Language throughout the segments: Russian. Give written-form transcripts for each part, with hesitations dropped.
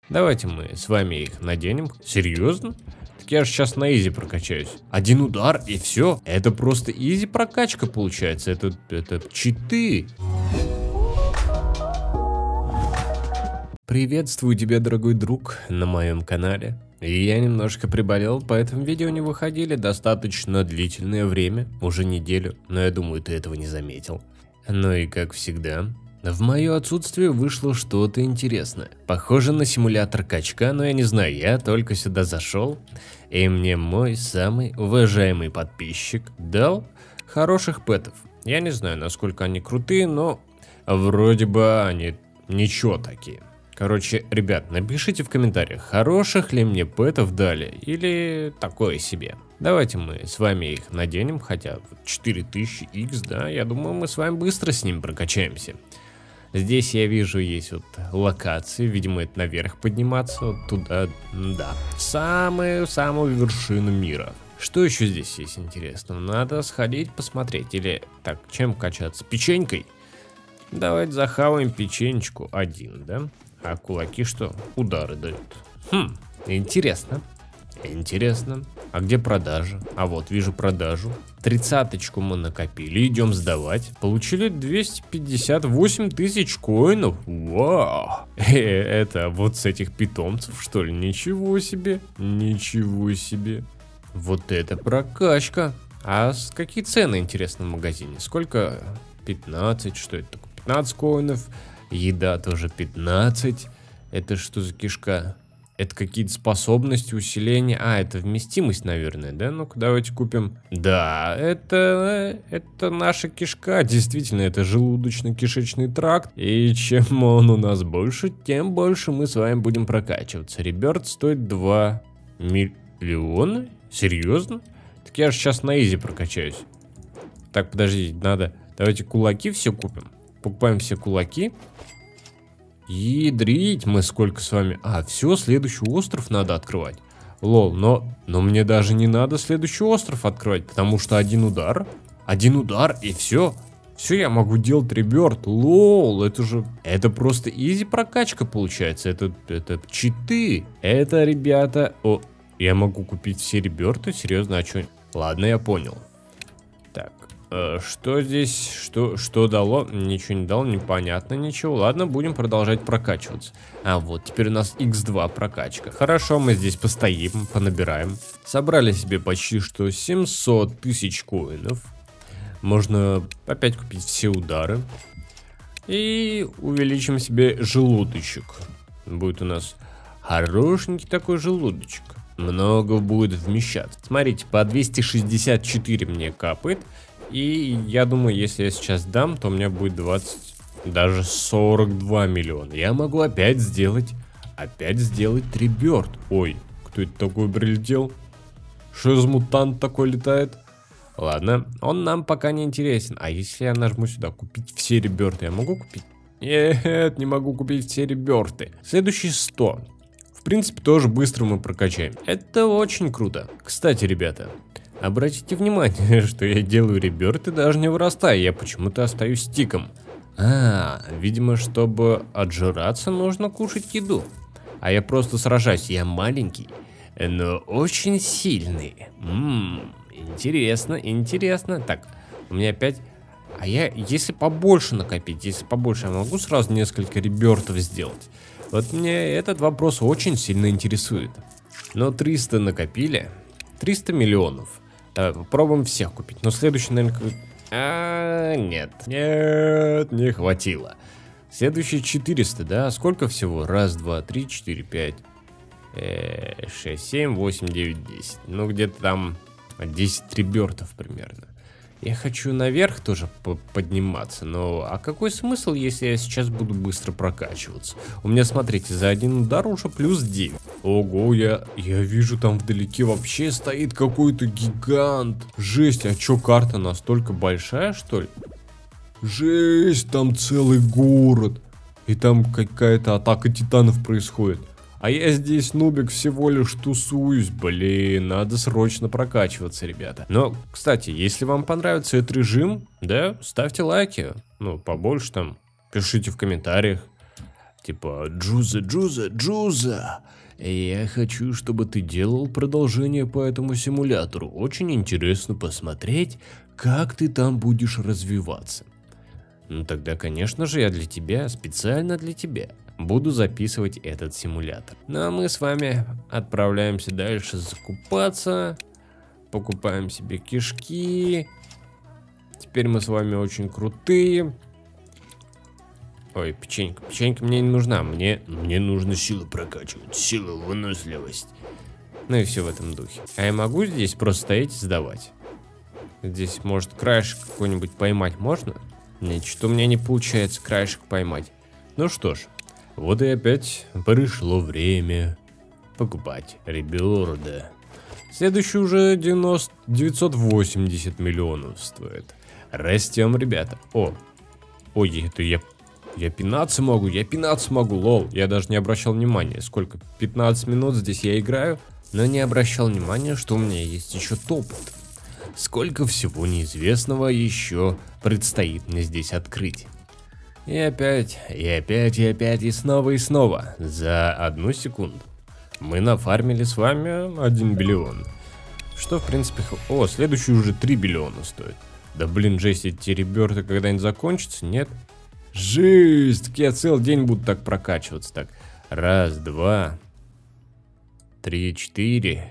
Давайте мы с вами их наденем. Серьезно? Так я же сейчас на изи прокачаюсь. Один удар и все. Это просто изи прокачка получается. Это читы. Приветствую тебя, дорогой друг, на моем канале. Я немножко приболел, поэтому видео не выходили достаточно длительное время, уже неделю, но я думаю, ты этого не заметил. Ну и как всегда, в мое отсутствие вышло что-то интересное. Похоже на симулятор качка, но я не знаю, я только сюда зашел, и мне мой самый уважаемый подписчик дал хороших пэтов. Я не знаю, насколько они крутые, но вроде бы они ничего такие. Короче, ребят, напишите в комментариях, хороших ли мне пэтов дали или такое себе. Давайте мы с вами их наденем, хотя 4000X, да, я думаю, мы с вами быстро с ним прокачаемся. Здесь я вижу есть вот локации, видимо это наверх подниматься, вот туда, да, в самую вершину мира. Что еще здесь есть интересного? Надо сходить посмотреть, или так, чем качаться? Печенькой? Давайте захаваем печенечку один, да? А кулаки что? Удары дают. Интересно. Интересно. А где продажа? А вот, вижу продажу. 30-очку мы накопили, идем сдавать. Получили 258 тысяч коинов. Вау. Это вот с этих питомцев, что ли? Ничего себе. Ничего себе. Вот это прокачка. А какие цены, интересно, в магазине? Сколько? 15, что это такое? 15 коинов. Еда тоже 15. Это что за кишка? Это какие-то способности, усиления. А, это вместимость, наверное, да? Ну-ка, давайте купим. Да, это наша кишка. Действительно, это желудочно-кишечный тракт. И чем он у нас больше, тем больше мы с вами будем прокачиваться. Реберт стоит 2 миллиона? Серьезно? Так я же сейчас на изи прокачаюсь. Так, подождите, надо... Давайте кулаки все купим. Покупаем все кулаки. Ядрить мы сколько с вами. А, все, следующий остров надо открывать. Лол, но мне даже не надо следующий остров открывать, потому что один удар и все. Все, я могу делать реберт. Лол, это просто изи прокачка получается. Это читы. Это, ребята... О, я могу купить все реберты? Серьезно, а что? Ладно, я понял. Так. Что здесь, что дало? Ничего не дало, непонятно ничего. Ладно, будем продолжать прокачиваться. А вот, теперь у нас x2 прокачка. Хорошо, мы здесь постоим, понабираем. Собрали себе почти что 700 тысяч коинов. Можно опять купить все удары. И увеличим себе желудочек. Будет у нас хорошенький такой желудочек. Много будет вмещаться. Смотрите, по 264 мне капает. И я думаю, если я сейчас дам, то у меня будет 20, даже 42 миллиона. Я могу опять сделать реберт. Ой, кто это такой прилетел? Что за мутант такой летает? Ладно, он нам пока не интересен. А если я нажму сюда, купить все реберты, я могу купить? Нет, не могу купить все реберты. Следующий 100. В принципе, тоже быстро мы прокачаем. Это очень круто. Кстати, ребята... Обратите внимание, что я делаю реберты, даже не вырастая, я почему-то остаюсь стиком. Видимо, чтобы отжираться, нужно кушать еду. А я просто сражаюсь, я маленький, но очень сильный. Интересно. Так, у меня опять... А я, если побольше накопить, я могу сразу несколько ребертов сделать? Вот мне этот вопрос очень сильно интересует. Но 300 накопили, 300 миллионов. Попробуем всех купить. Но следующий, наверное... Нет, не хватило. Следующий 400, да? Сколько всего? Раз, два, три, 4, 5, 6, 7, 8, 9, 10. Ну, где-то там 10 ребертов примерно. Я хочу наверх тоже подниматься, но а какой смысл, если я сейчас буду быстро прокачиваться? У меня, смотрите, за один удар уже плюс 9. Ого, я вижу, там вдалеке вообще стоит какой-то гигант. Жесть, а чё, карта настолько большая, что ли? Жесть, там целый город. И там какая-то атака титанов происходит. А я здесь, нубик, всего лишь тусуюсь. Блин, надо срочно прокачиваться, ребята. Но, кстати, если вам понравится этот режим, да, ставьте лайки. Ну, побольше там, пишите в комментариях. Типа, Джуза, Джуза, Джуза. Я хочу, чтобы ты делал продолжение по этому симулятору. Очень интересно посмотреть, как ты там будешь развиваться. Ну тогда, конечно же, я для тебя, специально для тебя, буду записывать этот симулятор. Ну а мы с вами отправляемся дальше закупаться. Покупаем себе кишки. Теперь мы с вами очень крутые. Ой, печенька. Печенька мне не нужна. Мне нужно силу прокачивать. Сила, выносливость. Ну и все в этом духе. А я могу здесь просто стоять и сдавать? Здесь, может, краешек какой-нибудь поймать можно? Нет, что у меня не получается краешек поймать. Ну что ж, вот и опять пришло время покупать реберда. Следующий уже 980 миллионов стоит. Растем, ребята. Ой, это я пинаться могу, лол. Я даже не обращал внимания, сколько, 15 минут здесь я играю, но не обращал внимания, что у меня есть еще опыт. Сколько всего неизвестного еще предстоит мне здесь открыть. И опять, и снова, за 1 секунду. Мы нафармили с вами 1 биллион. Что, в принципе, следующий уже 3 биллиона стоит. Да блин, жесть, эти реберты когда-нибудь закончатся, нет? Жесть, я целый день буду так прокачиваться. Так, 1, 2, 3, 4,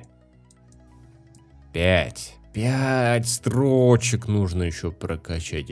5. 5 строчек нужно еще прокачать.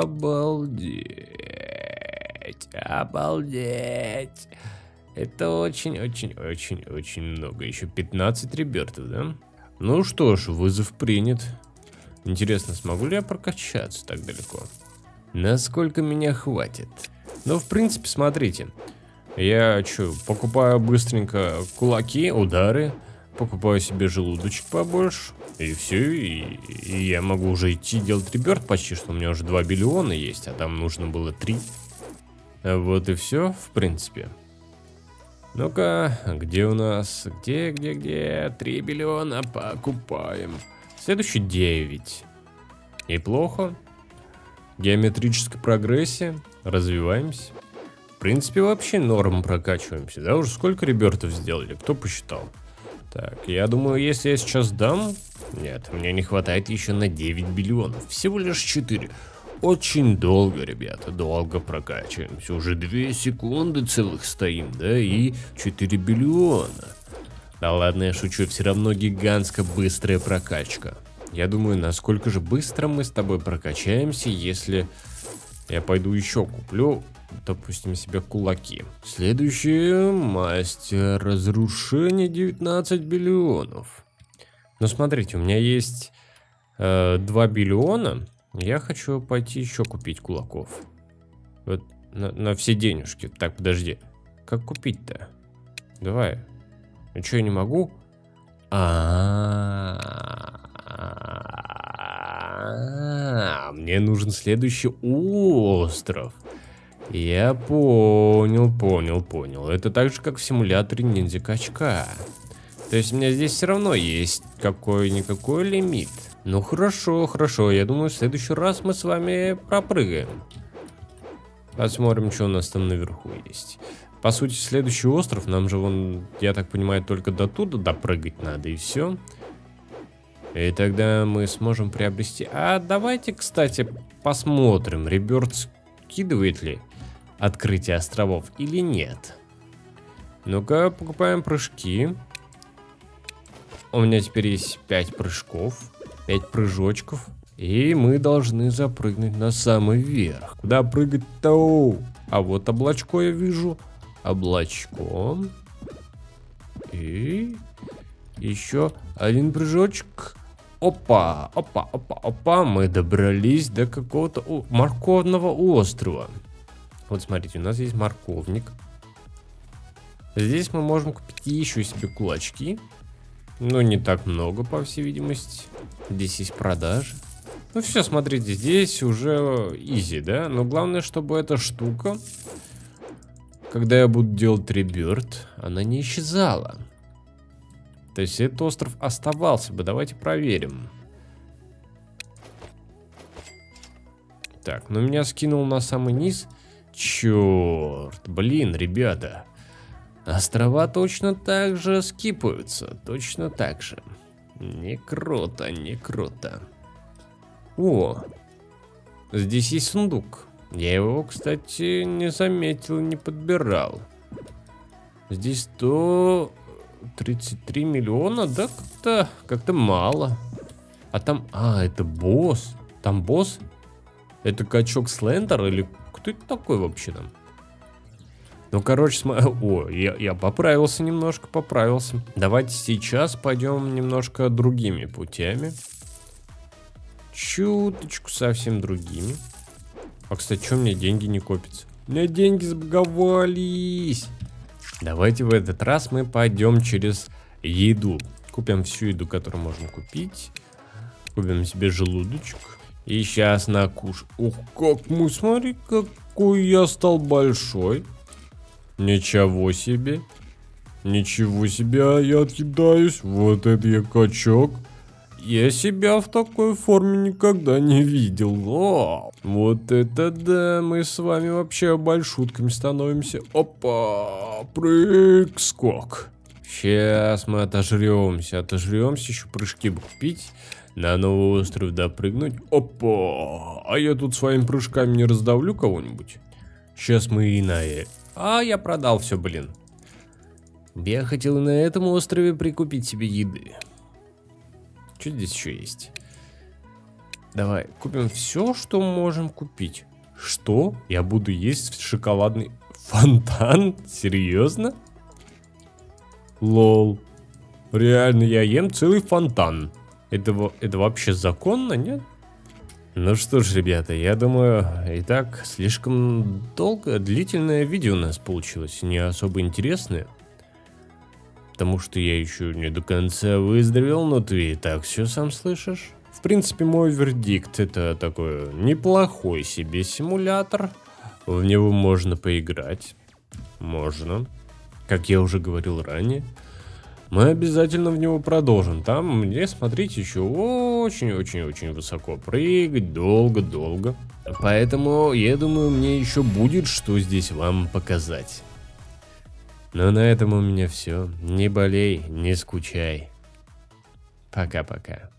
Обалдеть. Обалдеть. Это очень много. Еще 15 ребертов, да? Ну что ж, вызов принят. Интересно, смогу ли я прокачаться так далеко? Насколько меня хватит? Ну, в принципе, смотрите. Я покупаю быстренько кулаки, удары. Покупаю себе желудочек побольше. И все, и я могу уже идти делать реберт почти, что у меня уже 2 биллиона есть, а там нужно было 3. Вот и все, в принципе. Ну-ка, где у нас? Где? 3 биллиона покупаем. Следующий 9. Неплохо. Геометрическая прогрессия. Развиваемся. В принципе, вообще норм прокачиваемся. Да, уже сколько ребертов сделали? Кто посчитал? Так, я думаю, если я сейчас дам... Нет, мне не хватает еще на 9 биллионов. Всего лишь 4. Очень долго, ребята, долго прокачиваемся. Уже 2 секунды целых стоим, да, и 4 биллиона. Да ладно, я шучу, все равно гигантская быстрая прокачка. Я думаю, насколько же быстро мы с тобой прокачаемся, если я пойду еще куплю, допустим, себе кулаки. Следующий мастер разрушения 19 биллионов. Ну смотрите, у меня есть 2 биллиона. Я хочу пойти еще купить кулаков. Вот на все денежки. Так, подожди. Как купить-то? Давай. А что, я не могу? Мне нужен следующий остров. Я понял. Это так же, как в симуляторе ниндзя-качка. То есть у меня здесь все равно есть какой-никакой лимит. Ну хорошо. Я думаю, в следующий раз мы с вами пропрыгаем. Посмотрим, что у нас там наверху есть. По сути, следующий остров, нам же вон, я так понимаю, только до туда допрыгать надо, и все. И тогда мы сможем приобрести... А давайте, кстати, посмотрим, Реберт скидывает ли открытие островов или нет. Ну-ка, покупаем прыжки. У меня теперь есть 5 прыжков, 5 прыжочков. И мы должны запрыгнуть на самый верх. Куда прыгать-то? А вот облачко я вижу. Облачко. И еще один прыжочек. Опа. Мы добрались до какого-то морковного острова. Вот смотрите, у нас есть морковник. Здесь мы можем купить еще себе кулачки. Но не так много, по всей видимости. Здесь есть продажи. Ну все, смотрите, здесь уже изи, да? Но главное, чтобы эта штука, когда я буду делать реберт, она не исчезала. То есть этот остров оставался бы. Давайте проверим. Так, ну меня скинул на самый низ. Черт, блин, ребята. Острова точно так же скипаются, точно так же. Не круто, не круто. О, здесь есть сундук. Я его, кстати, не заметил, не подбирал. Здесь 133 миллиона, да, как-то мало. А там, это босс. Там босс? Это качок Слендер или кто это такой вообще там? Ну, короче, я поправился немножко, поправился. Давайте сейчас пойдем немножко другими путями. Чуточку совсем другими. А, кстати, что у меня деньги не копятся? У меня деньги сбаговались. Давайте в этот раз мы пойдем через еду. Купим всю еду, которую можно купить. Купим себе желудочек. И сейчас накушаем. Ух, как мы, смотри, какой я стал большой. Ничего себе. Ничего себе, я отъедаюсь. Вот это я качок. Я себя в такой форме никогда не видел. О, вот это да, мы с вами вообще большутками становимся. Опа, прыг, скок. Сейчас мы отожремся, еще прыжки бы купить. На новый остров допрыгнуть. Опа, а я тут своими прыжками не раздавлю кого-нибудь? Сейчас мы и на... я продал все, блин. Я хотел на этом острове прикупить себе еды. Что здесь еще есть? Давай, купим все, что можем купить. Что? Я буду есть шоколадный фонтан? Серьезно? Лол. Реально, я ем целый фонтан. Это вообще законно, нет? Ну что ж, ребята, я думаю, и так слишком длительное видео у нас получилось. Не особо интересное. Потому что я еще не до конца выздоровел, но ты и так все сам слышишь. В принципе, мой вердикт — это такой неплохой себе симулятор. В него можно поиграть. Можно. Как я уже говорил ранее. Мы обязательно в него продолжим. Там мне, смотрите, еще очень-очень-очень высоко прыгать, долго-долго. Поэтому, я думаю, мне еще будет что здесь вам показать. Но на этом у меня все. Не болей, не скучай. Пока-пока.